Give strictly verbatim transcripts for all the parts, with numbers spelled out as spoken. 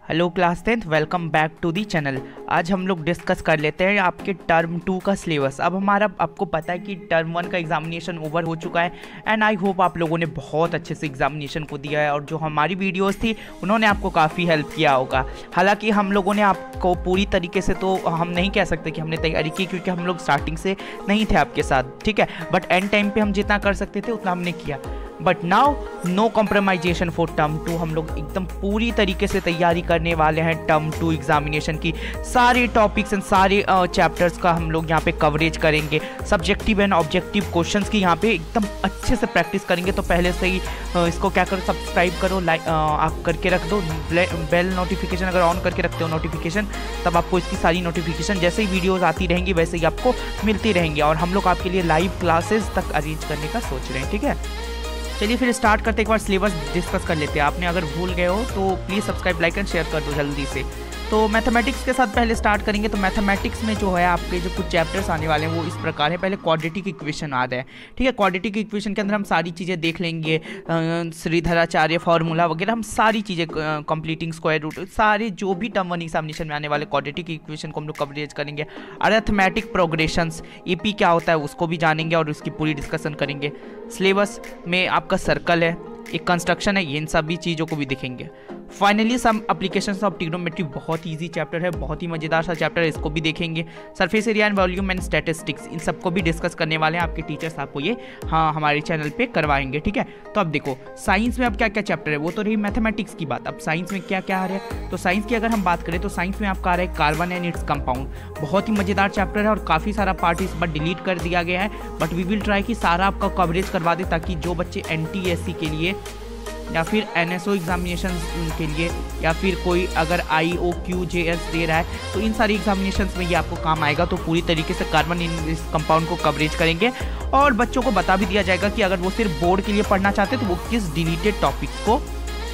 Hello class tenth, welcome back to the channel. आज हम लोग डिस्कस कर लेते हैं आपके टर्म टू का सिलेबस। अब हमारा आपको पता है कि टर्म वन का एग्जामिनेशन ओवर हो चुका है एंड आई होप आप लोगों ने बहुत अच्छे से एग्जामिनेशन को दिया है और जो हमारी वीडियोस थी उन्होंने आपको काफ़ी हेल्प किया होगा। हालांकि हम लोगों ने आपको पूरी तरीके से तो हम नहीं कह सकते कि हमने तैयारी की, क्योंकि हम लोग स्टार्टिंग से नहीं थे आपके साथ, ठीक है। बट एंड टाइम पर हम जितना कर सकते थे उतना हमने किया। But now no compromisation for term two. हम लोग एकदम पूरी तरीके से तैयारी करने वाले हैं टर्म टू एग्जामिनेशन की। सारे टॉपिक्स एंड सारे चैप्टर्स uh, का हम लोग यहाँ पे कवरेज करेंगे। सब्जेक्टिव एंड ऑब्जेक्टिव क्वेश्चंस की यहाँ पे एकदम अच्छे से प्रैक्टिस करेंगे। तो पहले से ही uh, इसको क्या करो, सब्सक्राइब करो, लाइक uh, आप करके रख दो। बेल नोटिफिकेशन अगर ऑन करके रखते हो नोटिफिकेशन, तब आपको इसकी सारी नोटिफिकेशन जैसे ही वीडियोज़ आती रहेंगी वैसे ही आपको मिलती रहेंगी। और हम लोग आपके लिए लाइव क्लासेस तक अरेंज करने का सोच रहे हैं, ठीक है। चलिए फिर स्टार्ट करते एक बार सिलेबस डिस्कस कर लेते हैं। आपने अगर भूल गए हो तो please subscribe, like and share कर दो जल्दी से। तो मैथमेटिक्स के साथ पहले स्टार्ट करेंगे। तो मैथमेटिक्स में जो है आपके जो कुछ चैप्टर्स आने वाले हैं वो इस प्रकार है। पहले क्वाड्रेटिक इक्वेशन आता है, ठीक है। क्वाड्रेटिक इक्वेशन के अंदर हम सारी चीज़ें देख लेंगे, श्रीधराचार्य फार्मूला वगैरह, हम सारी चीज़ें, कंप्लीटिंग स्क्वायर रूट, सारे जो भी टर्म वन एग्जामिनेशन में आने वाले क्वाड्रेटिक इक्वेशन को हम लोग कवरेज करेंगे। अरिथमेटिक प्रोग्रेशंस, एपी क्या होता है उसको भी जानेंगे और उसकी पूरी डिस्कशन करेंगे। सिलेबस में आपका सर्कल है, एक कंस्ट्रक्शन है, इन सभी चीज़ों को भी देखेंगे। Finally some applications of trigonometry, बहुत इजी चैप्टर है, बहुत ही मज़ेदार सा चैप्टर है, इसको भी देखेंगे। Surface area and volume and statistics, इन सबको भी डिस्कस करने वाले हैं। आपके टीचर्स आपको ये हाँ हमारे चैनल पे करवाएंगे, ठीक है। तो अब देखो साइंस में अब क्या क्या चैप्टर है, वो तो रही मैथमेटिक्स की बात। अब साइंस में क्या क्या आ रहा है, तो साइंस की अगर हम बात करें तो साइंस में आपका आ रहा है कार्बन एंड इट्स कंपाउंड। बहुत ही मज़ेदार चैप्टर है और काफ़ी सारा पार्ट इस बार डिलीट कर दिया गया है, बट वी विल ट्राई कि सारा आपका कवरेज करवा दे, ताकि जो बच्चे एन टी एस सी के लिए या फिर एन एस ओ एग्जामिनेशन के लिए या फिर कोई अगर आई ओ क्यू जे एस दे रहा है तो इन सारी एग्जामिनेशंस में ये आपको काम आएगा। तो पूरी तरीके से कार्बन इन इस कंपाउंड को कवरेज करेंगे और बच्चों को बता भी दिया जाएगा कि अगर वो सिर्फ बोर्ड के लिए पढ़ना चाहते तो वो किस डिलीटेड टॉपिक्स को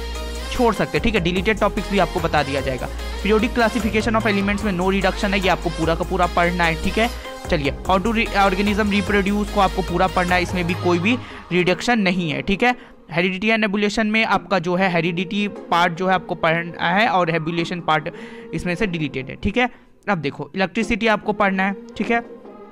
छोड़ सकते हैं, ठीक है। डिलीटेड टॉपिक्स भी आपको बता दिया जाएगा। पीरियोडिक क्लासिफिकेशन ऑफ एलिमेंट्स में नो रिडक्शन है, ये आपको पूरा का पूरा पढ़ना है, ठीक है। चलिए, हाउ टू ऑर्गेनिज्म रिप्रोड्यूस को आपको पूरा पढ़ना है, इसमें भी कोई भी रिडक्शन नहीं है, ठीक है। हेरिडिटी एंड नेबुलेशन में आपका जो है हेरिडिटी पार्ट जो है आपको पढ़ना है और नेबुलेशन पार्ट इसमें से डिलीटेड है, ठीक है। अब देखो इलेक्ट्रिसिटी आपको पढ़ना है, ठीक है।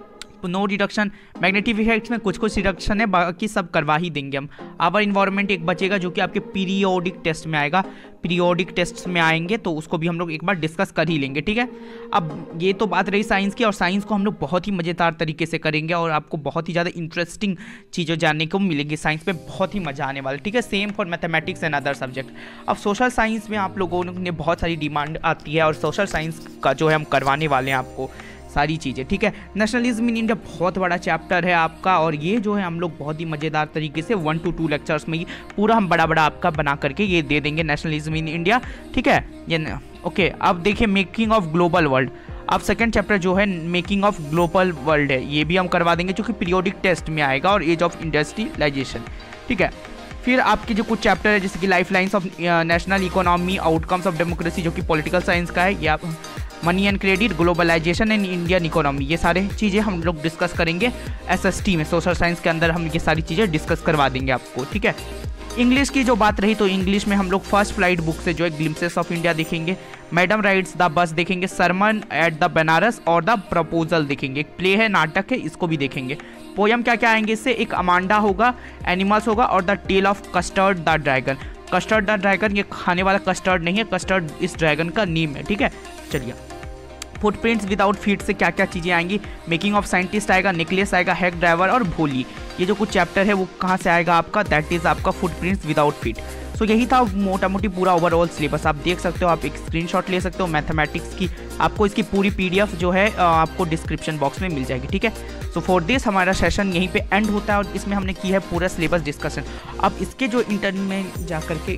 No reduction. मैग्नेटिक इफेक्ट्स में कुछ कुछ रिडक्शन है, बाकी सब करवा ही देंगे हम। आवर इन्वायरमेंट एक बचेगा जो कि आपके पीरियोडिक टेस्ट में आएगा, पीरियोडिक टेस्ट में आएंगे तो उसको भी हम लोग एक बार डिस्कस कर ही लेंगे, ठीक है। अब ये तो बात रही साइंस की, और साइंस को हम लोग बहुत ही मज़ेदार तरीके से करेंगे और आपको बहुत ही ज़्यादा इंटरेस्टिंग चीज़ें जानने को मिलेंगी। साइंस में बहुत ही मज़ा आने वाला, ठीक है। Same for mathematics and other subject. अब सोशल साइंस में आप लोगों ने बहुत सारी डिमांड आती है और सोशल साइंस का जो है हम करवाने वाले हैं आपको सारी चीज़ें, ठीक है। नेशनलिज्म इन इंडिया बहुत बड़ा चैप्टर है आपका, और ये जो है हम लोग बहुत ही मज़ेदार तरीके से वन टू टू लेक्चर्स में ही पूरा हम बड़ा बड़ा आपका बना करके ये दे देंगे, नेशनलिज्म इन इंडिया, ठीक है। ये ओके। अब देखिए मेकिंग ऑफ ग्लोबल वर्ल्ड। अब सेकंड चैप्टर जो है मेकिंग ऑफ ग्लोबल वर्ल्ड है, ये भी हम करवा देंगे जो कि पीरियोडिक टेस्ट में आएगा, और एज ऑफ इंडस्ट्रियलाइजेशन, ठीक है। फिर आपके जो कुछ चैप्टर है जैसे कि life lines of national economy, outcomes of democracy जो कि पॉलिटिकल साइंस का है, या money and credit, globalization and Indian economy, ये सारे चीज़ें हम लोग डिस्कस करेंगे एस एस टी में। सोशल साइंस के अंदर हम ये सारी चीज़ें डिस्कस करवा देंगे आपको, ठीक है। इंग्लिश की जो बात रही तो इंग्लिश में हम लोग फर्स्ट फ्लाइट बुक से जो है ग्लिम्पसेस ऑफ इंडिया देखेंगे, मैडम राइड्स द बस देखेंगे, सरमन एट द बनारस और द प्रपोजल देखेंगे। एक प्ले है, नाटक है, इसको भी देखेंगे। पोयम क्या क्या आएंगे इससे, एक अमांडा होगा, एनिमल्स होगा, और the tale of custard the dragon. Custard the dragon ये खाने वाला कस्टर्ड नहीं है, कस्टर्ड इस ड्रैगन का नेम है, ठीक है। चलिए, फुटप्रिंट्स विदाउट फीट से क्या क्या चीज़ें आएंगी, मेकिंग ऑफ साइंटिस्ट आएगा, नेकलेस आएगा, हैक ड्राइवर और भोली। ये जो कुछ चैप्टर है वो कहाँ से आएगा आपका, दैट इज़ आपका फुटप्रिंट्स विदाउट फीट। सो यही था मोटा मोटी पूरा ओवरऑल सिलेबस। आप देख सकते हो, आप एक स्क्रीनशॉट ले सकते हो मैथमेटिक्स की, आपको इसकी पूरी पीडीएफ जो है आपको डिस्क्रिप्शन बॉक्स में मिल जाएगी, ठीक है। सो फॉर दिस हमारा सेशन यहीं पे एंड होता है और इसमें हमने की है पूरा सिलेबस डिस्कशन। अब इसके जो इंटरनेट में जा करके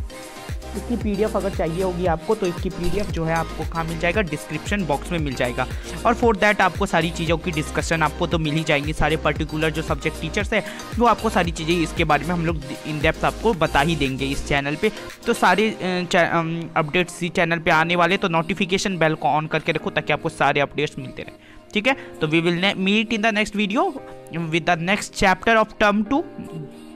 इसकी पीडीएफ अगर चाहिए होगी आपको तो इसकी पीडीएफ जो है आपको कहाँ मिल जाएगा, डिस्क्रिप्शन बॉक्स में मिल जाएगा। और फॉर दैट आपको सारी चीज़ों की डिस्कशन आपको तो मिल ही जाएंगी। सारे पर्टिकुलर जो सब्जेक्ट टीचर्स है वो आपको सारी चीज़ें इसके बारे में हम लोग इन डेप्थ आपको बता ही देंगे इस चैनल पे। तो सारे अपडेट्स इसी चैनल पे आने वाले, तो नोटिफिकेशन बेल को ऑन करके रखो ताकि आपको सारे अपडेट्स मिलते रहें, ठीक है। तो we will meet in the next video with the next chapter of term to.